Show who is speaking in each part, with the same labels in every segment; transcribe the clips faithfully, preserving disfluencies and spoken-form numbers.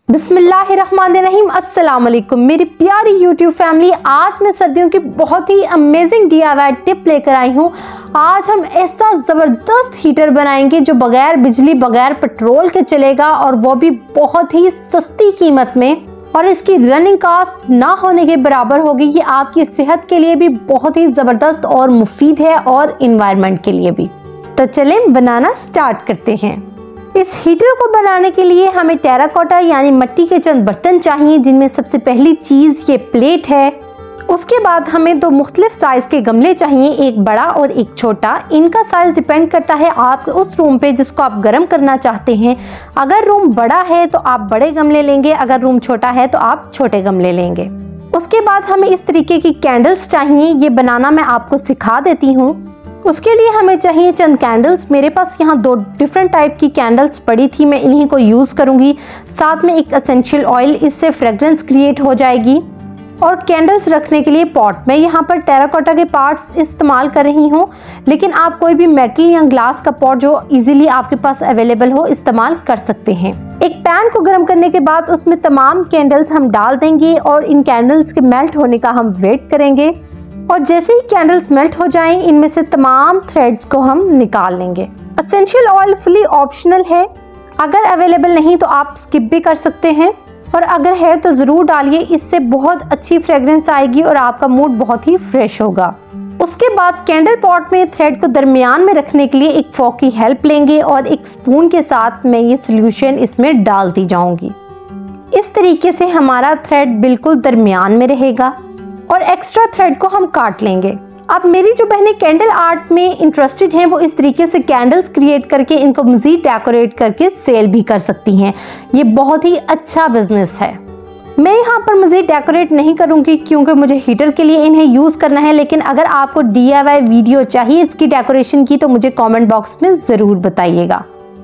Speaker 1: बिस्मिल्लाहिर्रहमानिर्रहीम, अस्सलाम वालेकुम मेरी प्यारी यूट्यूब फैमिली। आज मैं सर्दियों की बहुत ही amazing D I Y tip लेकर आई हूँ। आज हम ऐसा ज़बरदस्त हीटर बनाएंगे जो बगैर बिजली बगैर पेट्रोल के चलेगा, और वो भी बहुत ही सस्ती कीमत में, और इसकी रनिंग कास्ट ना होने के बराबर होगी। ये आपकी सेहत के लिए भी बहुत ही ज़बरदस्त और मुफीद है, और इन्वायरमेंट के लिए भी। तो चलें बनाना स्टार्ट करते हैं। इस हीटर को बनाने के लिए हमें टेराकोटा यानी मिट्टी के चंद बर्तन चाहिए, जिनमें सबसे पहली चीज़ ये प्लेट है। उसके बाद हमें दो मुख्तलिफ साइज़ के गमले चाहिए, एक बड़ा और एक छोटा। इनका साइज़ डिपेंड करता है आपके उस रूम पे जिसको आप गर्म करना चाहते हैं। अगर रूम बड़ा है तो आप बड़े गमले लेंगे, अगर रूम छोटा है तो आप छोटे गमले लेंगे। उसके बाद हमें इस तरीके की कैंडल्स चाहिए, ये बनाना मैं आपको सिखा देती हूँ। उसके लिए हमें चाहिए चंद कैंडल्स। मेरे पास यहाँ दो डिफरेंट टाइप की कैंडल्स पड़ी थी, मैं इन्हीं को यूज़ करूँगी। साथ में एक एसेंशियल ऑयल, इससे फ्रेग्रेंस क्रिएट हो जाएगी। और कैंडल्स रखने के लिए पॉट, मैं यहाँ पर टेराकोटा के पार्ट्स इस्तेमाल कर रही हूँ, लेकिन आप कोई भी मेटल या ग्लास का पॉट जो इजीली आपके पास अवेलेबल हो इस्तेमाल कर सकते हैं। एक पैन को गर्म करने के बाद उसमें तमाम कैंडल्स हम डाल देंगे, और इन कैंडल्स के मेल्ट होने का हम वेट करेंगे। और जैसे ही कैंडल्स मेल्ट हो जाएं, इनमें से तमाम थ्रेड्स को हम निकाल लेंगे। एसेंशियल ऑयल फुली ऑप्शनल है, अगर अवेलेबल नहीं तो आप स्किप भी कर सकते हैं, और अगर है तो ज़रूर डालिए, इससे बहुत अच्छी फ्रेग्रेंस आएगी और आपका मूड बहुत ही फ्रेश होगा। उसके बाद कैंडल पॉट में थ्रेड को दरमियान में रखने के लिए एक फोक की हेल्प लेंगे, और एक स्पून के साथ मैं ये सोल्यूशन इसमें डालती जाऊंगी। इस तरीके से हमारा थ्रेड बिल्कुल दरमियान में रहेगा, और एक्स्ट्रा थ्रेड को हम काट लेंगे। अब मेरी जो बहनें कैंडल आर्ट में इंटरेस्टेड हैं, वो इस तरीके से कैंडल्स क्रिएट करके इनको मज़ीद डेकोरेट करके सेल भी कर सकती हैं। ये बहुत ही अच्छा बिजनेस है। मैं यहाँ पर मज़ीद डेकोरेट नहीं करूँगी क्योंकि मुझे हीटर के लिए इन्हें यूज़ करना है, लेकिन अगर आपको डी आई वाई वीडियो चाहिए इसकी डेकोरेशन की तो मुझे कॉमेंट बॉक्स में ज़रूर बताइएगा।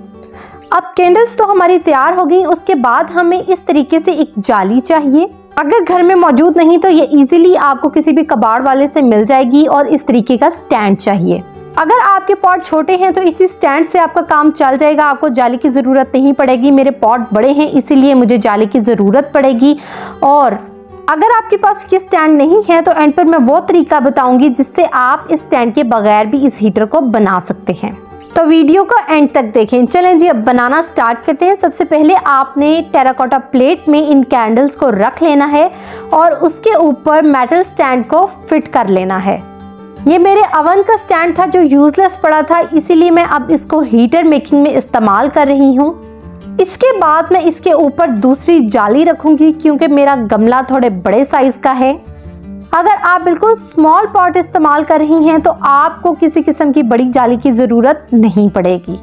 Speaker 1: अब कैंडल्स तो हमारी तैयार हो गई। उसके बाद हमें इस तरीके से एक जाली चाहिए, अगर घर में मौजूद नहीं तो ये इजीली आपको किसी भी कबाड़ वाले से मिल जाएगी। और इस तरीके का स्टैंड चाहिए। अगर आपके पॉट छोटे हैं तो इसी स्टैंड से आपका काम चल जाएगा, आपको जाली की ज़रूरत नहीं पड़ेगी। मेरे पॉट बड़े हैं इसीलिए मुझे जाली की ज़रूरत पड़ेगी। और अगर आपके पास ये स्टैंड नहीं है तो एंड पर मैं वो तरीका बताऊंगी जिससे आप इस स्टैंड के बगैर भी इस हीटर को बना सकते हैं। तो वीडियो को एंड तक देखें। चलें जी, अब बनाना स्टार्ट करते हैं। सबसे पहले आपने टेराकोटा प्लेट में इन कैंडल्स को रख लेना है, और उसके ऊपर मेटल स्टैंड को फिट कर लेना है। ये मेरे अवन का स्टैंड था जो यूजलेस पड़ा था, इसीलिए मैं अब इसको हीटर मेकिंग में इस्तेमाल कर रही हूँ। इसके बाद मैं इसके ऊपर दूसरी जाली रखूंगी क्योंकि मेरा गमला थोड़े बड़े साइज का है। अगर आप बिल्कुल स्मॉल पॉट इस्तेमाल कर रही हैं तो आपको किसी किस्म की बड़ी जाली की ज़रूरत नहीं पड़ेगी।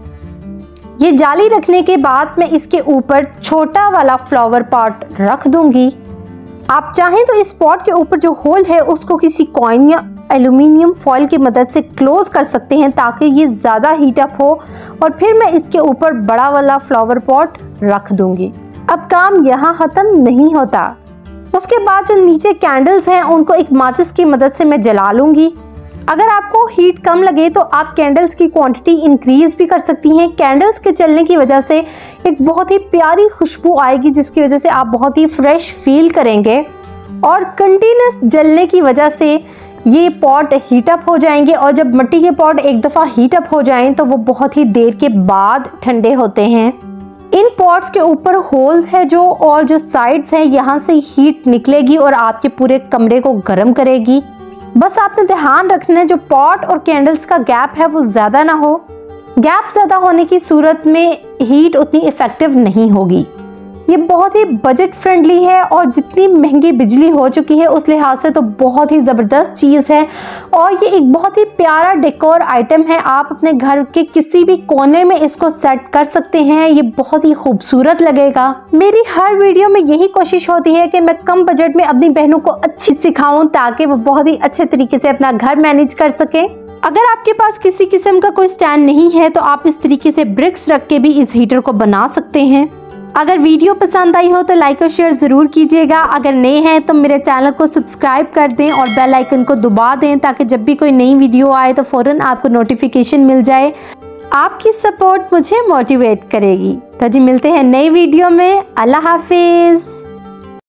Speaker 1: ये जाली रखने के बाद मैं इसके ऊपर छोटा वाला फ्लावर पॉट रख दूंगी। आप चाहें तो इस पॉट के ऊपर जो होल है उसको किसी कॉइन या एल्यूमिनियम फॉइल की मदद से क्लोज कर सकते हैं ताकि ये ज़्यादा हीट अप हो, और फिर मैं इसके ऊपर बड़ा वाला फ्लावर पॉट रख दूंगी। अब काम यहाँ ख़त्म नहीं होता। उसके बाद जो नीचे कैंडल्स हैं उनको एक माचिस की मदद से मैं जला लूँगी। अगर आपको हीट कम लगे तो आप कैंडल्स की क्वांटिटी इंक्रीज भी कर सकती हैं। कैंडल्स के जलने की वजह से एक बहुत ही प्यारी खुशबू आएगी, जिसकी वजह से आप बहुत ही फ्रेश फील करेंगे, और कंटिन्यूस जलने की वजह से ये पॉट हीट अप हो जाएंगे। और जब मिट्टी के पॉट एक दफ़ा हीट अप हो जाएं तो वो बहुत ही देर के बाद ठंडे होते हैं। इन पॉट्स के ऊपर होल है जो, और जो साइड्स हैं यहाँ से हीट निकलेगी और आपके पूरे कमरे को गर्म करेगी। बस आपने ध्यान रखना है जो पॉट और कैंडल्स का गैप है वो ज़्यादा ना हो। गैप ज़्यादा होने की सूरत में हीट उतनी इफ़ेक्टिव नहीं होगी। ये बहुत ही बजट फ्रेंडली है, और जितनी महंगी बिजली हो चुकी है उस लिहाज से तो बहुत ही ज़बरदस्त चीज़ है। और ये एक बहुत ही प्यारा डेकोर आइटम है, आप अपने घर के किसी भी कोने में इसको सेट कर सकते हैं, ये बहुत ही खूबसूरत लगेगा। मेरी हर वीडियो में यही कोशिश होती है कि मैं कम बजट में अपनी बहनों को अच्छी सिखाऊं ताकि वो बहुत ही अच्छे तरीके से अपना घर मैनेज कर सकें। अगर आपके पास किसी किस्म का कोई स्टैंड नहीं है तो आप इस तरीके से ब्रिक्स रख के भी इस हीटर को बना सकते हैं। अगर वीडियो पसंद आई हो तो लाइक और शेयर ज़रूर कीजिएगा। अगर नए हैं तो मेरे चैनल को सब्सक्राइब कर दें और बेल आइकन को दबा दें ताकि जब भी कोई नई वीडियो आए तो फ़ौरन आपको नोटिफिकेशन मिल जाए। आपकी सपोर्ट मुझे मोटिवेट करेगी। तो जी मिलते हैं नई वीडियो में। अल्लाह हाफिज़।